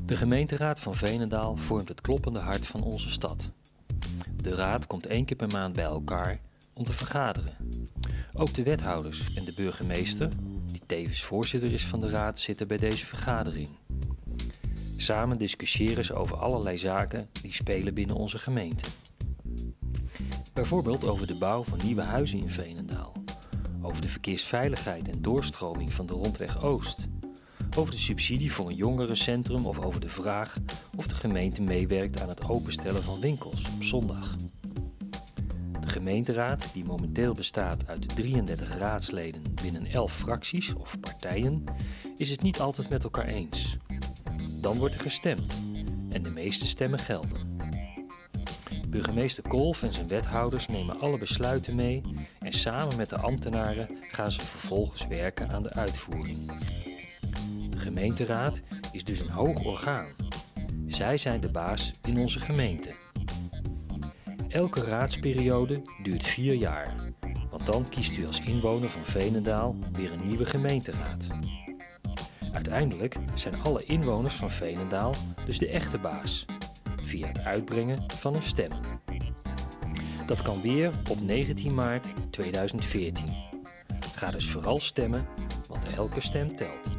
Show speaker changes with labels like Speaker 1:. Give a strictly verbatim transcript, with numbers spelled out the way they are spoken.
Speaker 1: De gemeenteraad van Veenendaal vormt het kloppende hart van onze stad. De raad komt één keer per maand bij elkaar om te vergaderen. Ook de wethouders en de burgemeester, die tevens voorzitter is van de raad, zitten bij deze vergadering. Samen discussiëren ze over allerlei zaken die spelen binnen onze gemeente. Bijvoorbeeld over de bouw van nieuwe huizen in Veenendaal, over de verkeersveiligheid en doorstroming van de Rondweg Oost, over de subsidie voor een jongerencentrum of over de vraag of de gemeente meewerkt aan het openstellen van winkels op zondag. De gemeenteraad, die momenteel bestaat uit drieëndertig raadsleden binnen elf fracties of partijen, is het niet altijd met elkaar eens. Dan wordt er gestemd en de meeste stemmen gelden. Burgemeester Kolf en zijn wethouders nemen alle besluiten mee en samen met de ambtenaren gaan ze vervolgens werken aan de uitvoering. De gemeenteraad is dus een hoog orgaan. Zij zijn de baas in onze gemeente. Elke raadsperiode duurt vier jaar, want dan kiest u als inwoner van Veenendaal weer een nieuwe gemeenteraad. Uiteindelijk zijn alle inwoners van Veenendaal dus de echte baas, via het uitbrengen van een stem. Dat kan weer op negentien maart tweeduizend veertien. Ga dus vooral stemmen, want elke stem telt.